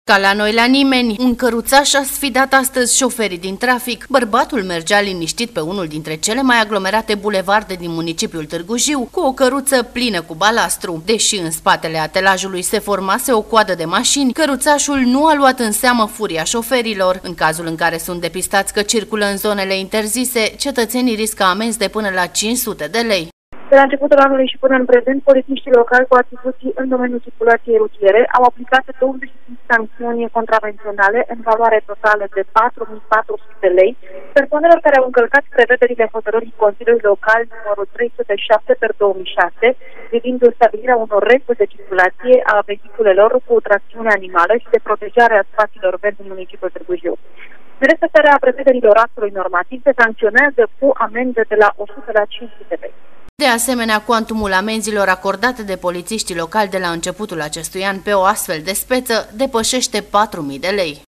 Ca la noi la nimeni, un căruțaș a sfidat astăzi șoferii din trafic. Bărbatul mergea liniștit pe unul dintre cele mai aglomerate bulevarde din municipiul Târgu Jiu, cu o căruță plină cu balastru. Deși în spatele atelajului se formase o coadă de mașini, căruțașul nu a luat în seamă furia șoferilor. În cazul în care sunt depistați că circulă în zonele interzise, cetățenii riscă amenzi de până la 500 de lei. De la începutul anului și până în prezent, polițiștii locali cu atribuții în domeniul circulației rutiere au aplicat 25 sancțiuni contravenționale în valoare totală de 4.400 de lei persoanelor care au încălcat prevederile hotărârii Consiliului Local numărul 307 per 2006 privind stabilirea unor reguli de circulație a vehiculelor cu tracțiune animală și de protejare a spațiilor verzi în municipiul Târgu Jiu. Nerespectarea prevederilor actului normativ se sancționează cu amendă de la 100 la 500 de lei. De asemenea, cuantumul amenzilor acordate de polițiștii locali de la începutul acestui an pe o astfel de speță depășește 4.000 de lei.